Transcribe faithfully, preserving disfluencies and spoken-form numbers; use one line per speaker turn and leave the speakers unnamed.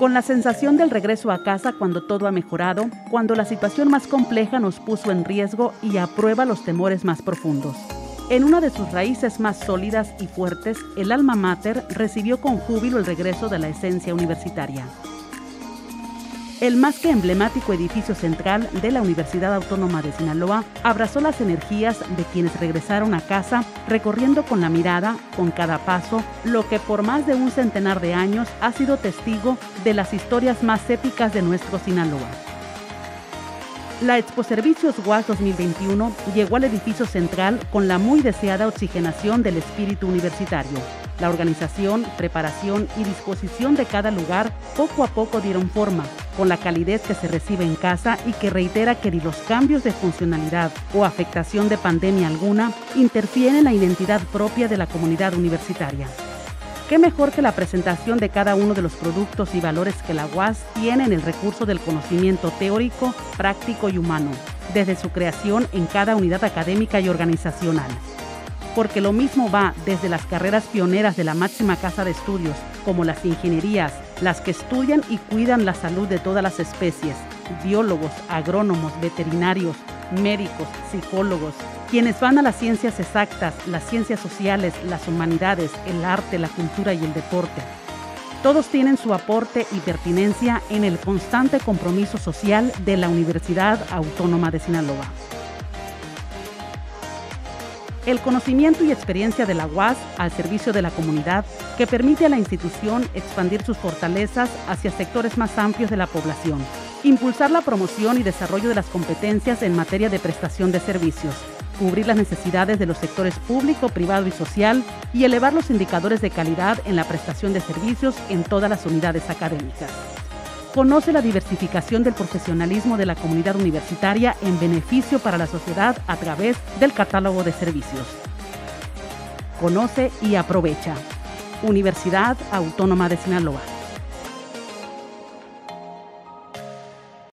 Con la sensación del regreso a casa cuando todo ha mejorado, cuando la situación más compleja nos puso en riesgo y a prueba los temores más profundos. En una de sus raíces más sólidas y fuertes, el alma mater recibió con júbilo el regreso de la esencia universitaria. El más que emblemático edificio central de la Universidad Autónoma de Sinaloa abrazó las energías de quienes regresaron a casa, recorriendo con la mirada, con cada paso, lo que por más de un centenar de años ha sido testigo de las historias más épicas de nuestro Sinaloa. La Expo Servicios U A S dos mil veintiuno llegó al edificio central con la muy deseada oxigenación del espíritu universitario. La organización, preparación y disposición de cada lugar poco a poco dieron forma, con la calidez que se recibe en casa y que reitera que ni los cambios de funcionalidad o afectación de pandemia alguna interfieren en la identidad propia de la comunidad universitaria. ¿Qué mejor que la presentación de cada uno de los productos y valores que la U A S tiene en el recurso del conocimiento teórico, práctico y humano, desde su creación en cada unidad académica y organizacional? Porque lo mismo va desde las carreras pioneras de la máxima casa de estudios, como las ingenierías, las que estudian y cuidan la salud de todas las especies, biólogos, agrónomos, veterinarios, médicos, psicólogos, quienes van a las ciencias exactas, las ciencias sociales, las humanidades, el arte, la cultura y el deporte. Todos tienen su aporte y pertinencia en el constante compromiso social de la Universidad Autónoma de Sinaloa. El conocimiento y experiencia de la U A S al servicio de la comunidad que permite a la institución expandir sus fortalezas hacia sectores más amplios de la población, impulsar la promoción y desarrollo de las competencias en materia de prestación de servicios, cubrir las necesidades de los sectores público, privado y social y elevar los indicadores de calidad en la prestación de servicios en todas las unidades académicas. Conoce la diversificación del profesionalismo de la comunidad universitaria en beneficio para la sociedad a través del catálogo de servicios. Conoce y aprovecha. Universidad Autónoma de Sinaloa.